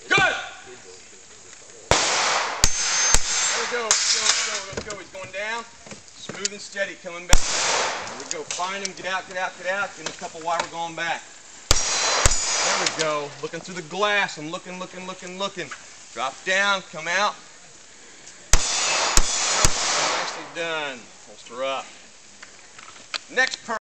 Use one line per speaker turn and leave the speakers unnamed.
Good! There we go. Let's go. He's going down. Smooth and steady, coming back. There we go. Find him. Get out. Give him a couple while we're going back. There we go. Looking through the glass. I'm looking. Drop down. Come out. Nicely done. Holster up. Next person.